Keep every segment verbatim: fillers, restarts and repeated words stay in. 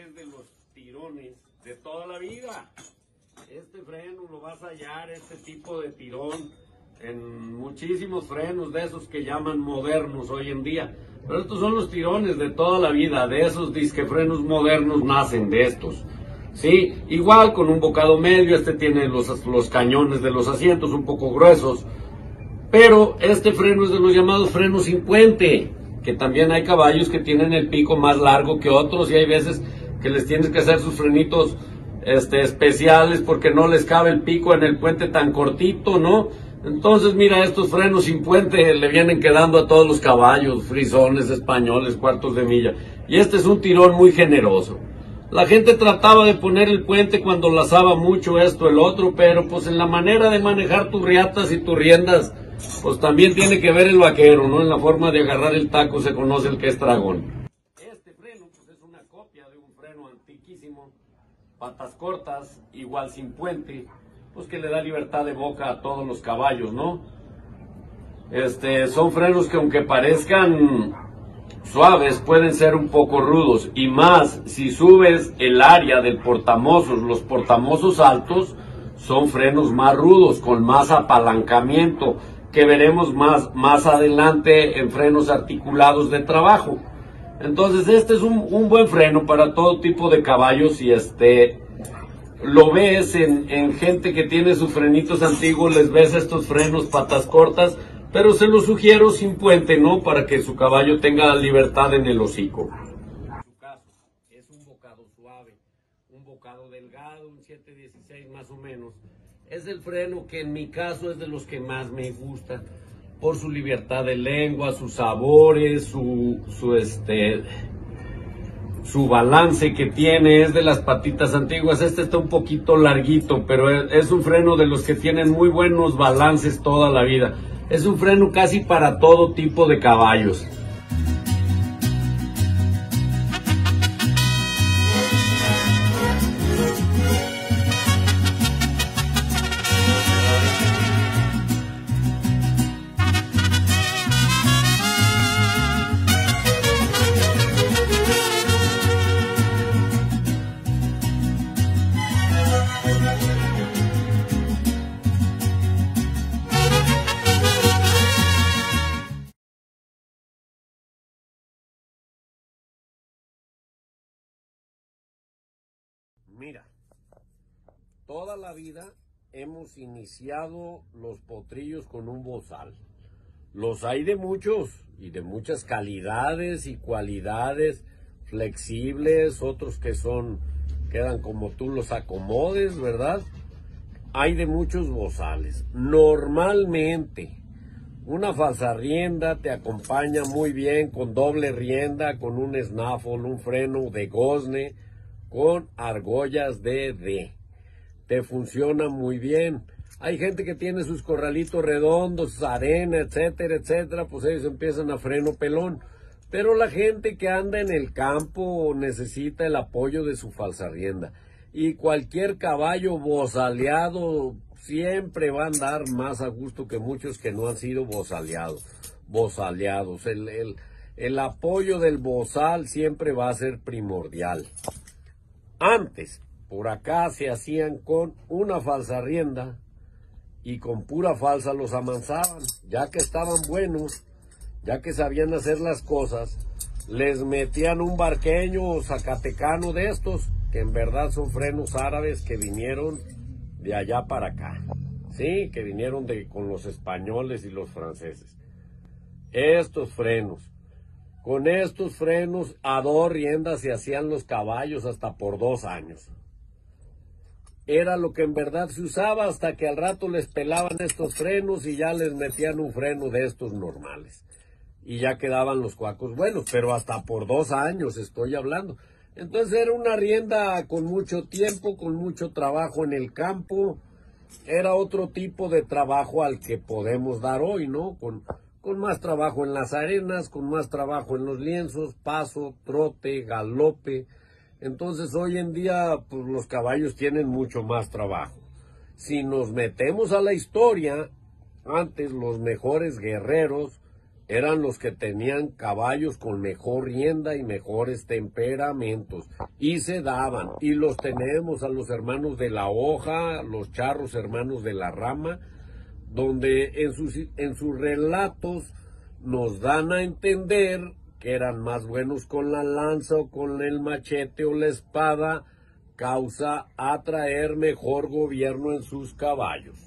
es de los tirones de toda la vida. Este freno lo vas a hallar, este tipo de tirón, en muchísimos frenos de esos que llaman modernos hoy en día. Pero estos son los tirones de toda la vida, de esos disque frenos modernos nacen de estos. Sí, igual con un bocado medio, este tiene los, los cañones de los asientos un poco gruesos. Pero este freno es de los llamados frenos sin puente, que también hay caballos que tienen el pico más largo que otros y hay veces que les tienes que hacer sus frenitos este, especiales porque no les cabe el pico en el puente tan cortito, ¿no? Entonces mira, estos frenos sin puente le vienen quedando a todos los caballos, frisones, españoles, cuartos de milla. Y este es un tirón muy generoso. La gente trataba de poner el puente cuando lazaba mucho esto, el otro, pero pues en la manera de manejar tus riatas y tus riendas, pues también tiene que ver el vaquero, ¿no? En la forma de agarrar el taco se conoce el que es dragón. Este freno, pues es una copia de un freno antiquísimo, patas cortas, igual sin puente, pues que le da libertad de boca a todos los caballos, ¿no? Este, son frenos que aunque parezcan suaves, pueden ser un poco rudos, y más si subes el área del portamozos, los portamozos altos son frenos más rudos, con más apalancamiento, que veremos más, más adelante en frenos articulados de trabajo. Entonces este es un, un buen freno para todo tipo de caballos y este lo ves en, en gente que tiene sus frenitos antiguos, les ves estos frenos patas cortas, pero se los sugiero sin puente, ¿no? Para que su caballo tenga libertad en el hocico. En su caso es un bocado suave, un bocado delgado, un siete dieciséis más o menos. Es el freno que en mi caso es de los que más me gusta, por su libertad de lengua, sus sabores, su, su, este, su balance que tiene, es de las patitas antiguas. Este está un poquito larguito, pero es, es un freno de los que tienen muy buenos balances toda la vida. Es un freno casi para todo tipo de caballos. Mira, toda la vida hemos iniciado los potrillos con un bozal. Los hay de muchos y de muchas calidades y cualidades, flexibles, otros que son, quedan como tú los acomodes, ¿verdad? Hay de muchos bozales. Normalmente, una falsa rienda te acompaña muy bien con doble rienda, con un snaffle, un freno de gozne, con argollas de D. Te funciona muy bien. Hay gente que tiene sus corralitos redondos, arena, etcétera, etcétera, pues ellos empiezan a freno pelón. Pero la gente que anda en el campo necesita el apoyo de su falsa rienda. Y cualquier caballo bozaleado siempre va a andar más a gusto que muchos que no han sido bozaleados. bozaleados. El, el, el apoyo del bozal siempre va a ser primordial. Antes, por acá se hacían con una falsa rienda y con pura falsa los amansaban. Ya que estaban buenos, ya que sabían hacer las cosas, les metían un barqueño o zacatecano de estos, que en verdad son frenos árabes que vinieron de allá para acá. Sí, que vinieron de, con los españoles y los franceses. Estos frenos. Con estos frenos a dos riendas se hacían los caballos hasta por dos años. Era lo que en verdad se usaba hasta que al rato les pelaban estos frenos y ya les metían un freno de estos normales. Y ya quedaban los cuacos buenos, pero hasta por dos años estoy hablando. Entonces era una rienda con mucho tiempo, con mucho trabajo en el campo. Era otro tipo de trabajo al que podemos dar hoy, ¿no? Con... con más trabajo en las arenas, con más trabajo en los lienzos, paso, trote, galope. Entonces hoy en día pues, los caballos tienen mucho más trabajo. Si nos metemos a la historia, antes los mejores guerreros eran los que tenían caballos con mejor rienda y mejores temperamentos, y se daban, y los tenemos a los hermanos de la hoja, los charros hermanos de la rama, donde en sus, en sus relatos nos dan a entender que eran más buenos con la lanza o con el machete o la espada, causa atraer mejor gobierno en sus caballos.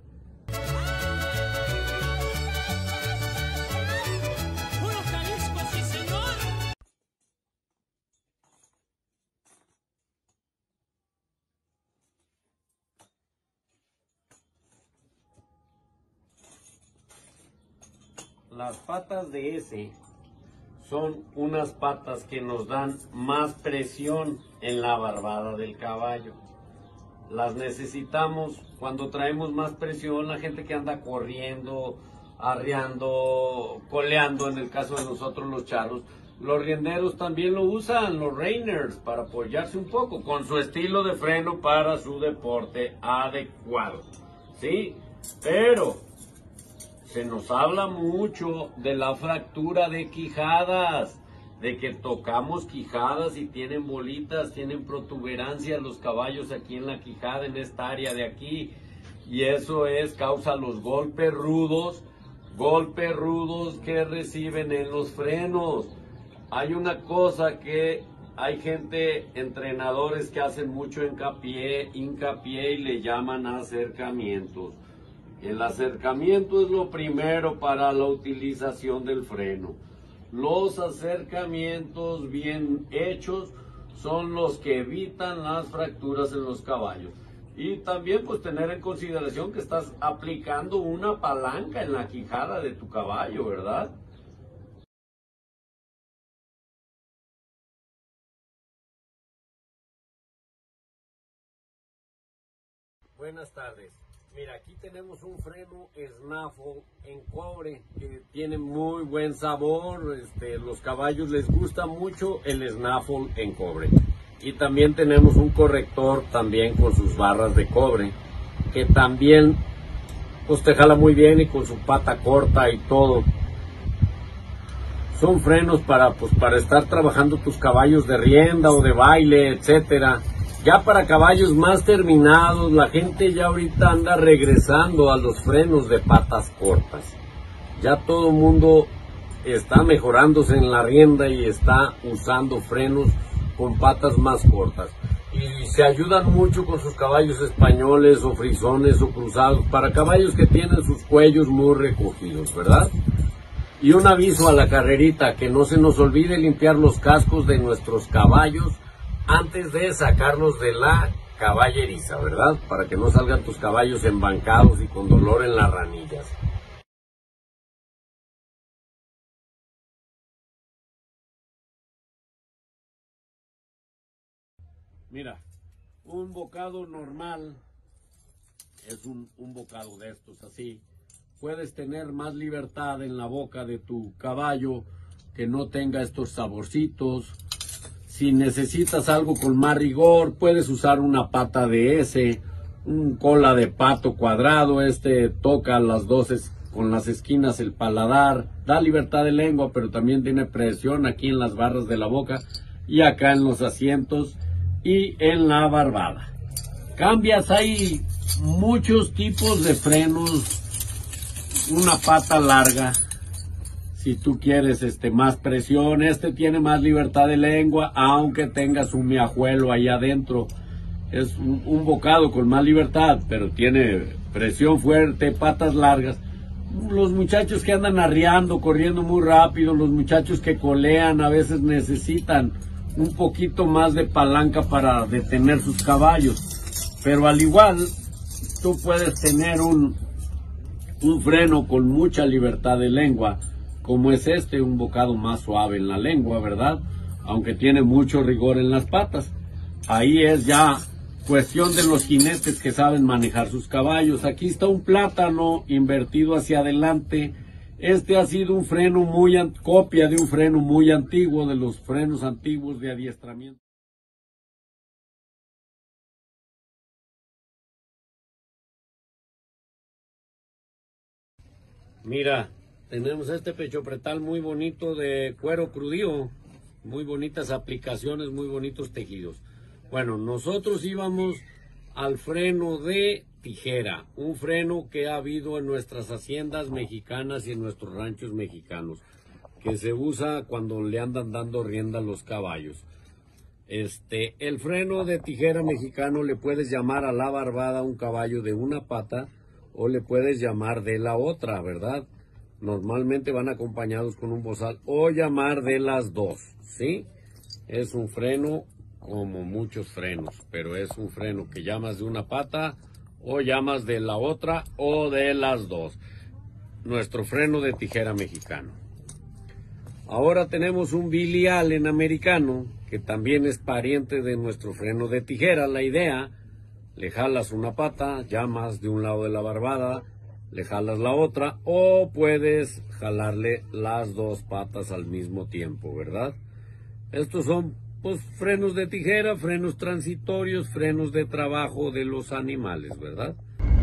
Las patas de ese son unas patas que nos dan más presión en la barbada del caballo. Las necesitamos cuando traemos más presión, la gente que anda corriendo, arreando, coleando, en el caso de nosotros los charros. Los rienderos también lo usan, los reiners, para apoyarse un poco, con su estilo de freno para su deporte adecuado. ¿Sí? Pero se nos habla mucho de la fractura de quijadas, de que tocamos quijadas y tienen bolitas, tienen protuberancias los caballos aquí en la quijada, en esta área de aquí, y eso es causa los golpes rudos, golpes rudos que reciben en los frenos. Hay una cosa que hay gente, entrenadores que hacen mucho hincapié, hincapié y le llaman acercamientos. El acercamiento es lo primero para la utilización del freno. Los acercamientos bien hechos son los que evitan las fracturas en los caballos. Y también pues tener en consideración que estás aplicando una palanca en la quijada de tu caballo, ¿verdad? Buenas tardes. Mira, aquí tenemos un freno Snaffle en cobre que tiene muy buen sabor. Este, los caballos les gusta mucho el Snaffle en cobre. Y también tenemos un corrector también con sus barras de cobre, que también pues te jala muy bien y con su pata corta y todo. Son frenos para, pues, para estar trabajando tus caballos de rienda o de baile, etcétera. Ya para caballos más terminados, la gente ya ahorita anda regresando a los frenos de patas cortas. Ya todo el mundo está mejorándose en la rienda y está usando frenos con patas más cortas. Y se ayudan mucho con sus caballos españoles o frisones o cruzados, para caballos que tienen sus cuellos muy recogidos, ¿verdad? Y un aviso a la carrerita, que no se nos olvide limpiar los cascos de nuestros caballos antes de sacarlos de la caballeriza, ¿verdad? Para que no salgan tus caballos embancados y con dolor en las ranillas. Mira, un bocado normal es un, un bocado de estos así. Puedes tener más libertad en la boca de tu caballo, que no tenga estos saborcitos. Si necesitas algo con más rigor, puedes usar una pata de ese, un cola de pato cuadrado. Este toca las dos es, con las esquinas el paladar, da libertad de lengua, pero también tiene presión aquí en las barras de la boca y acá en los asientos y en la barbada. Cambias, hay muchos tipos de frenos. Una pata larga, si tú quieres este, más presión. Este tiene más libertad de lengua, aunque tengas un miajuelo ahí adentro. Es un, un bocado con más libertad, pero tiene presión fuerte, patas largas. Los muchachos que andan arriando, corriendo muy rápido, los muchachos que colean, a veces necesitan un poquito más de palanca para detener sus caballos. Pero al igual, tú puedes tener un, un freno con mucha libertad de lengua, como es este, un bocado más suave en la lengua, ¿verdad? Aunque tiene mucho rigor en las patas. Ahí es ya cuestión de los jinetes que saben manejar sus caballos. Aquí está un plátano invertido hacia adelante. Este ha sido un freno muy, copia de un freno muy antiguo, de los frenos antiguos de adiestramiento. Mira, Tenemos este pechopretal muy bonito de cuero crudío, muy bonitas aplicaciones, muy bonitos tejidos. Bueno, nosotros íbamos al freno de tijera, un freno que ha habido en nuestras haciendas mexicanas y en nuestros ranchos mexicanos, que se usa cuando le andan dando rienda a los caballos. Este, el freno de tijera mexicano le puedes llamar a la barbada un caballo de una pata o le puedes llamar de la otra, ¿verdad? Normalmente van acompañados con un bozal o llamar de las dos, ¿sí? Es un freno como muchos frenos, pero es un freno que llamas de una pata o llamas de la otra o de las dos. Nuestro freno de tijera mexicano. Ahora tenemos un Billy Allen americano, que también es pariente de nuestro freno de tijera. La idea, le jalas una pata, llamas de un lado de la barbada, le jalas la otra, o puedes jalarle las dos patas al mismo tiempo, ¿verdad? Estos son, pues, frenos de tijera, frenos transitorios, frenos de trabajo de los animales, ¿verdad?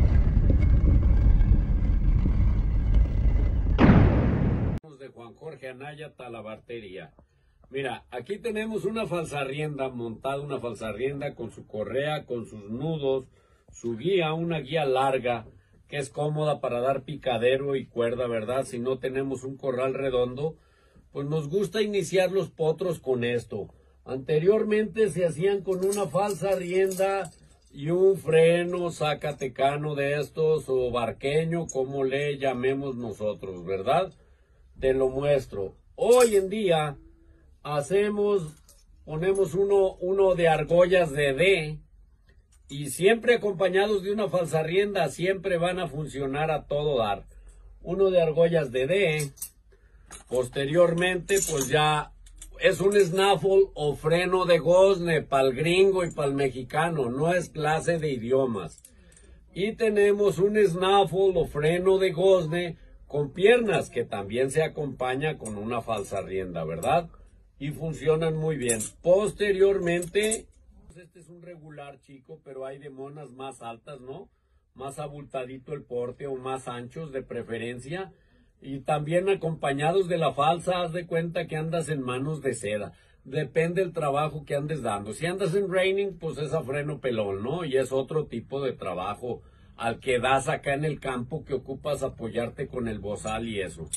De Juan Jorge Anaya, Talabartería. Mira, aquí tenemos una falsarrienda montada, una falsarrienda con su correa, con sus nudos, su guía, una guía larga, que es cómoda para dar picadero y cuerda, ¿verdad? Si no tenemos un corral redondo, pues nos gusta iniciar los potros con esto. Anteriormente se hacían con una falsa rienda y un freno zacatecano de estos, o barqueño, como le llamemos nosotros, ¿verdad? Te lo muestro. Hoy en día hacemos, ponemos uno, uno de argollas de D, y siempre acompañados de una falsa rienda, siempre van a funcionar a todo dar. Uno de argollas de D, posteriormente pues ya es un snaffle o freno de gozne para el gringo y para el mexicano, no es clase de idiomas. Y tenemos un snaffle o freno de gozne con piernas, que también se acompaña con una falsa rienda, ¿verdad? Y funcionan muy bien. Posteriormente, este es un regular chico, pero hay de monas más altas, ¿no? Más abultadito el porte o más anchos de preferencia. Y también acompañados de la falsa, haz de cuenta que andas en manos de seda. Depende del trabajo que andes dando. Si andas en reining, pues es a freno pelón, ¿no? Y es otro tipo de trabajo al que das acá en el campo, que ocupas apoyarte con el bozal y eso.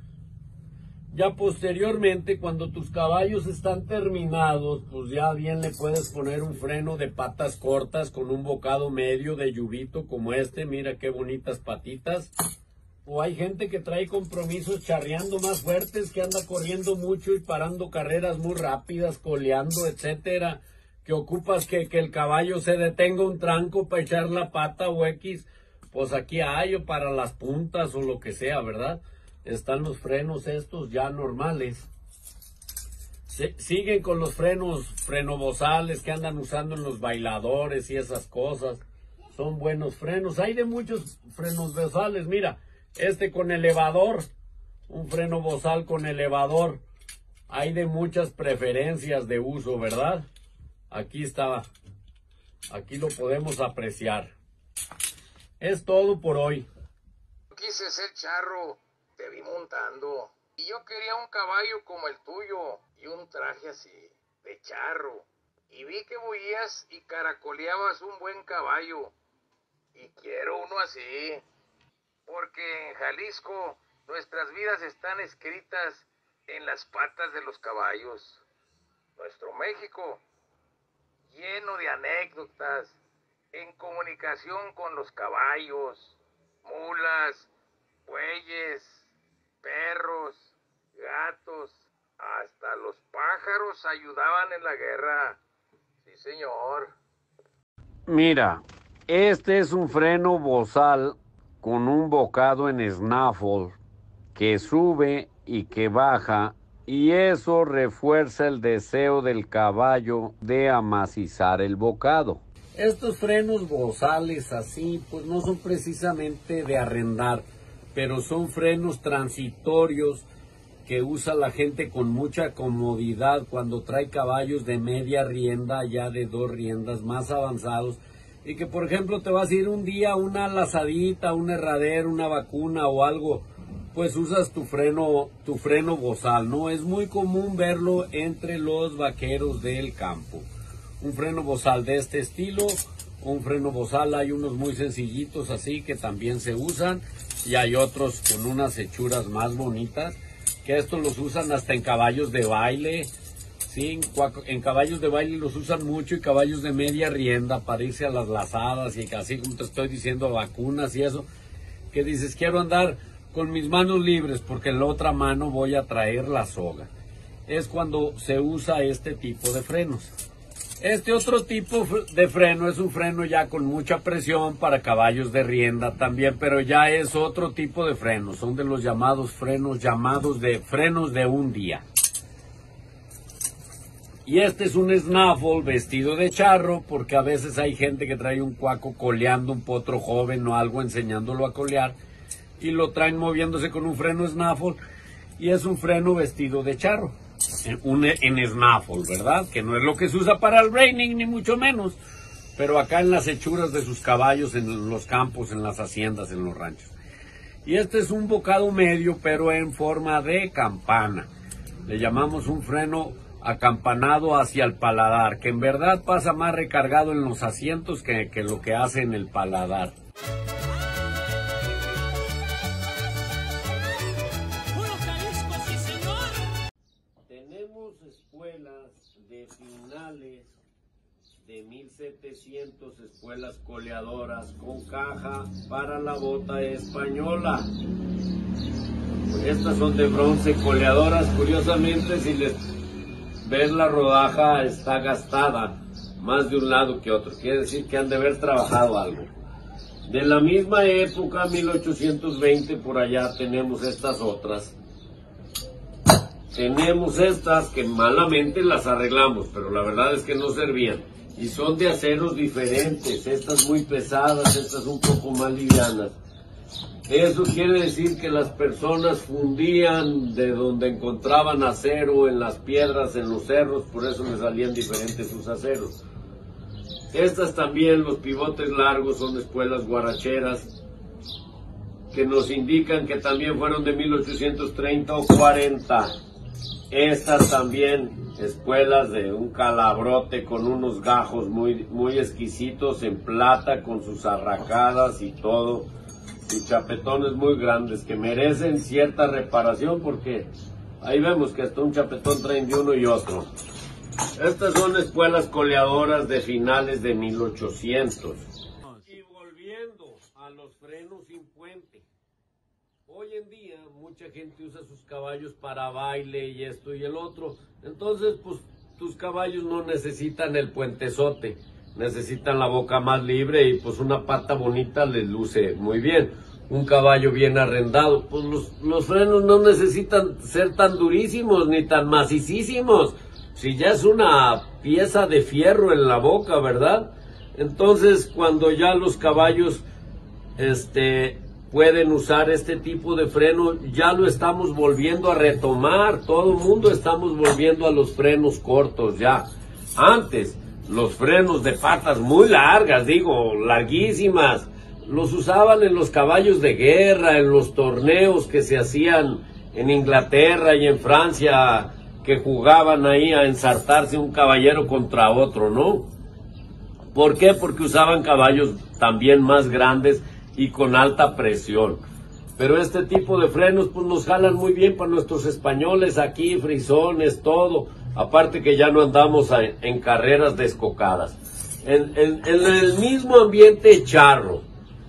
Ya posteriormente, cuando tus caballos están terminados, pues ya bien le puedes poner un freno de patas cortas con un bocado medio de yubito como este. Mira qué bonitas patitas. O hay gente que trae compromisos charreando más fuertes, que anda corriendo mucho y parando carreras muy rápidas, coleando, etcétera, que ocupas que, que el caballo se detenga un tranco para echar la pata o X, pues aquí hay, o para las puntas o lo que sea, ¿verdad? Están los frenos estos ya normales. Se, siguen con los frenos frenovozales que andan usando en los bailadores y esas cosas. Son buenos frenos. Hay de muchos frenos bozales. Mira, este con elevador, un freno bozal con elevador. Hay de muchas preferencias de uso, ¿verdad? Aquí está, aquí lo podemos apreciar. Es todo por hoy. Quise ser charro, te vi montando, y yo quería un caballo como el tuyo, y un traje así, de charro, y vi que bullías y caracoleabas un buen caballo, y quiero uno así, porque en Jalisco nuestras vidas están escritas en las patas de los caballos. Nuestro México, lleno de anécdotas, en comunicación con los caballos, mulas, bueyes, perros, gatos, hasta los pájaros ayudaban en la guerra. Sí, señor. Mira, este es un freno bozal con un bocado en snaffle que sube y que baja, y eso refuerza el deseo del caballo de amacizar el bocado. Estos frenos bozales así, pues no son precisamente de arrendar, pero son frenos transitorios que usa la gente con mucha comodidad cuando trae caballos de media rienda, ya de dos riendas más avanzados, y que por ejemplo te vas a ir un día a una lazadita, un herradero, una vacuna o algo, pues usas tu freno, tu freno bozal, ¿no? Es muy común verlo entre los vaqueros del campo. Un freno bozal de este estilo, un freno bozal, hay unos muy sencillitos así que también se usan, y hay otros con unas hechuras más bonitas, que estos los usan hasta en caballos de baile, ¿sí? En caballos de baile los usan mucho, y caballos de media rienda para irse a las lazadas, y así como te estoy diciendo, vacunas y eso, que dices, quiero andar con mis manos libres porque en la otra mano voy a traer la soga. Es cuando se usa este tipo de frenos. Este otro tipo de freno es un freno ya con mucha presión para caballos de rienda también, pero ya es otro tipo de frenos. Son de los llamados frenos, llamados de frenos de un día. Y este es un snaffle vestido de charro, porque a veces hay gente que trae un cuaco coleando un potro joven o algo, enseñándolo a colear, y lo traen moviéndose con un freno snaffle, y es un freno vestido de charro, en, un, en snaffle, ¿verdad? Que no es lo que se usa para el reining, ni mucho menos, pero acá en las hechuras de sus caballos, en los campos, en las haciendas, en los ranchos. Y este es un bocado medio, pero en forma de campana. Le llamamos un freno acampanado hacia el paladar, que en verdad pasa más recargado en los asientos que, que lo que hace en el paladar. Tenemos escuelas de finales de mil setecientos, escuelas coleadoras con caja para la bota española. Estas son de bronce, coleadoras. Curiosamente, si les ves, la rodaja está gastada más de un lado que otro, quiere decir que han de haber trabajado algo. De la misma época, mil ochocientos veinte, por allá tenemos estas otras. Tenemos estas que malamente las arreglamos, pero la verdad es que no servían. Y son de aceros diferentes, estas muy pesadas, estas un poco más livianas. Eso quiere decir que las personas fundían de donde encontraban acero, en las piedras, en los cerros, por eso les salían diferentes sus aceros. Estas también, los pivotes largos, son espuelas guaracheras, que nos indican que también fueron de mil ochocientos treinta o cuarenta. Estas también, espuelas de un calabrote con unos gajos muy, muy exquisitos en plata, con sus arracadas y todo. Y chapetones muy grandes que merecen cierta reparación, porque ahí vemos que hasta un chapetón traen de uno y otro. Estas son espuelas coleadoras de finales de mil ochocientos. Y volviendo a los frenos sin puente. Hoy en día mucha gente usa sus caballos para baile y esto y el otro. Entonces, pues tus caballos no necesitan el puentezote. Necesitan la boca más libre, y pues una pata bonita les luce muy bien. Un caballo bien arrendado, pues los, los frenos no necesitan ser tan durísimos ni tan macicísimos. Si ya es una pieza de fierro en la boca, ¿verdad? Entonces, cuando ya los caballos este, pueden usar este tipo de freno, ya lo estamos volviendo a retomar. Todo el mundo estamos volviendo a los frenos cortos ya. Antes, los frenos de patas muy largas, digo, larguísimas, los usaban en los caballos de guerra, en los torneos que se hacían en Inglaterra y en Francia, que jugaban ahí a ensartarse un caballero contra otro, ¿no? ¿Por qué? Porque usaban caballos también más grandes y con alta presión. Pero este tipo de frenos pues nos jalan muy bien para nuestros españoles aquí, frisones, todo. Aparte que ya no andamos a, en carreras descocadas. En, en, en el mismo ambiente charro,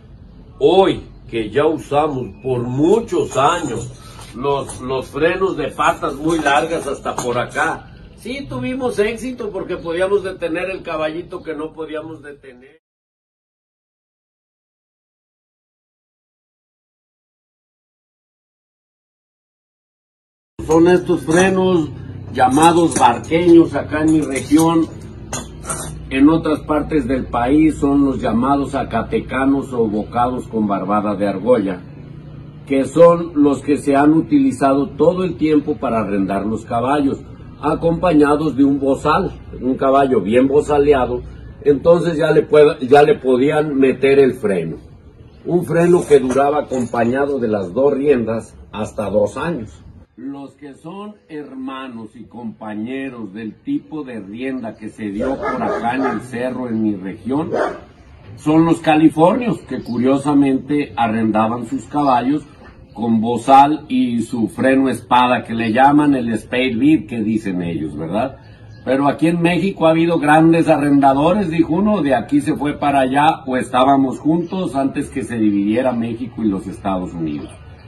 hoy que ya usamos por muchos años los, los frenos de patas muy largas hasta por acá, sí tuvimos éxito porque podíamos detener el caballito que no podíamos detener. Son estos frenos llamados barqueños acá en mi región. En otras partes del país son los llamados acatecanos o bocados con barbada de argolla, que son los que se han utilizado todo el tiempo para arrendar los caballos, acompañados de un bozal, un caballo bien bozaleado. Entonces ya le, pueda, ya le podían meter el freno. Un freno que duraba acompañado de las dos riendas hasta dos años. Los que son hermanos y compañeros del tipo de rienda que se dio por acá en el cerro, en mi región, son los californios, que curiosamente arrendaban sus caballos con bozal y su freno espada, que le llaman el spade lead, que dicen ellos, ¿verdad? Pero aquí en México ha habido grandes arrendadores, dijo uno, de aquí se fue para allá, o estábamos juntos antes que se dividiera México y los Estados Unidos.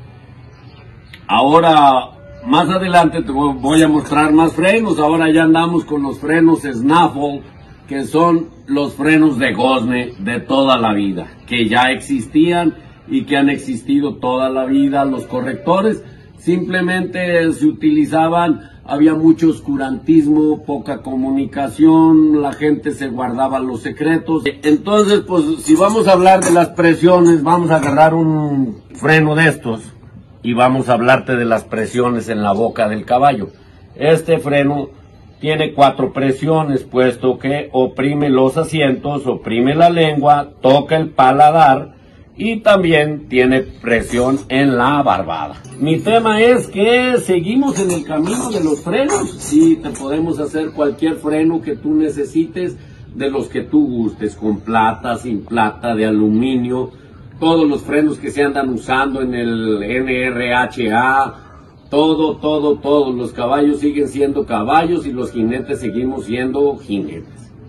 Ahora, más adelante te voy a mostrar más frenos. Ahora ya andamos con los frenos Snaffle, que son los frenos de gozne de toda la vida, que ya existían y que han existido toda la vida. Los correctores simplemente se utilizaban, había mucho oscurantismo, poca comunicación, la gente se guardaba los secretos. Entonces, pues si vamos a hablar de las presiones, vamos a agarrar un freno de estos y vamos a hablarte de las presiones en la boca del caballo. Este freno tiene cuatro presiones, puesto que oprime los asientos, oprime la lengua, toca el paladar y también tiene presión en la barbada. Mi tema es que seguimos en el camino de los frenos. Sí, te podemos hacer cualquier freno que tú necesites, de los que tú gustes, con plata, sin plata, de aluminio, todos los frenos que se andan usando en el N R H A, todo, todo, todos. Los caballos siguen siendo caballos y los jinetes seguimos siendo jinetes.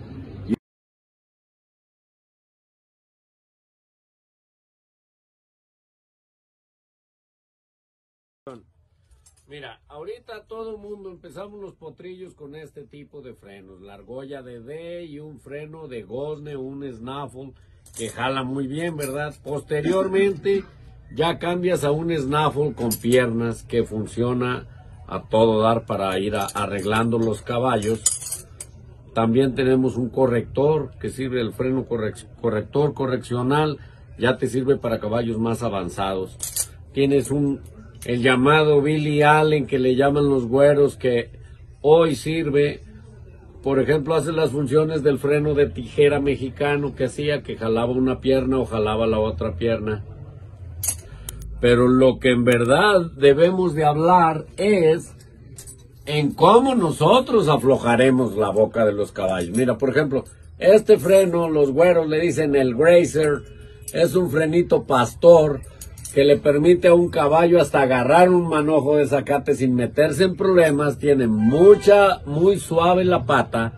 Mira, ahorita todo el mundo empezamos los potrillos con este tipo de frenos, la argolla de D y un freno de gozne, un snaffle, que jala muy bien, ¿verdad? Posteriormente ya cambias a un snaffle con piernas que funciona a todo dar para ir a, arreglando los caballos. También tenemos un corrector que sirve, el freno correc corrector correccional, ya te sirve para caballos más avanzados. Tienes un el llamado Billy Allen, que le llaman los güeros, que hoy sirve, por ejemplo, hace las funciones del freno de tijera mexicano, que hacía que jalaba una pierna o jalaba la otra pierna. Pero lo que en verdad debemos de hablar es en cómo nosotros aflojaremos la boca de los caballos. Mira, por ejemplo, este freno, los güeros le dicen el Grazer, es un frenito pastor que le permite a un caballo hasta agarrar un manojo de zacate sin meterse en problemas. Tiene mucha, muy suave la pata.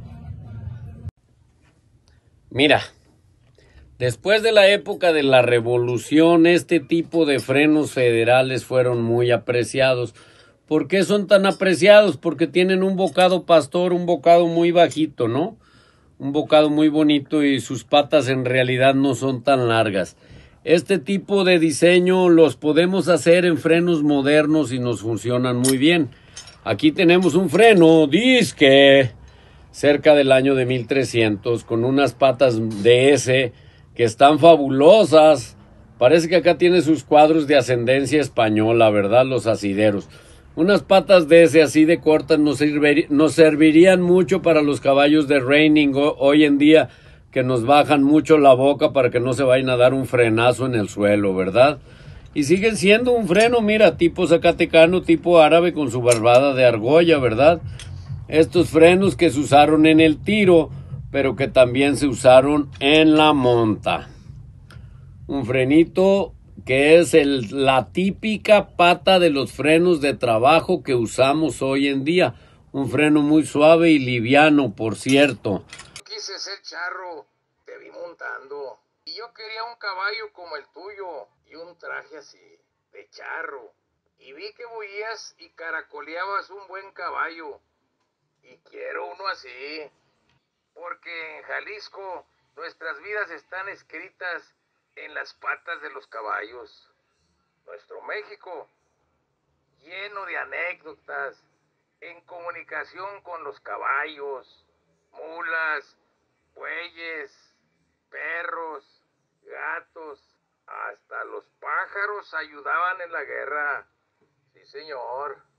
Mira, después de la época de la revolución, este tipo de frenos federales fueron muy apreciados. ¿Por qué son tan apreciados? Porque tienen un bocado pastor, un bocado muy bajito, ¿no? Un bocado muy bonito y sus patas en realidad no son tan largas. Este tipo de diseño los podemos hacer en frenos modernos y nos funcionan muy bien. Aquí tenemos un freno Disque cerca del año de mil trescientos con unas patas D S que están fabulosas. Parece que acá tiene sus cuadros de ascendencia española, ¿verdad? Los asideros. Unas patas D S así de cortas nos, servir, nos servirían mucho para los caballos de reining hoy en día, que nos bajan mucho la boca para que no se vayan a dar un frenazo en el suelo, ¿verdad? Y siguen siendo un freno, mira, tipo zacatecano, tipo árabe, con su barbada de argolla, ¿verdad? Estos frenos que se usaron en el tiro, pero que también se usaron en la monta. Un frenito que es el, la típica pata de los frenos de trabajo que usamos hoy en día. Un freno muy suave y liviano, por cierto. Quise ser charro, te vi montando. Y yo quería un caballo como el tuyo y un traje así, de charro. Y vi que bullías y caracoleabas un buen caballo. Y quiero uno así. Porque en Jalisco nuestras vidas están escritas en las patas de los caballos. Nuestro México, lleno de anécdotas, en comunicación con los caballos, mulas, bueyes, perros, gatos, hasta los pájaros ayudaban en la guerra. Sí, señor.